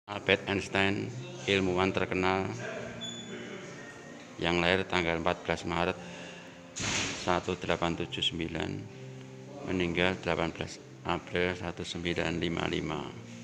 Albert Einstein, ilmuwan terkenal yang lahir tanggal 14 Maret 1879, meninggal 18 April 1955.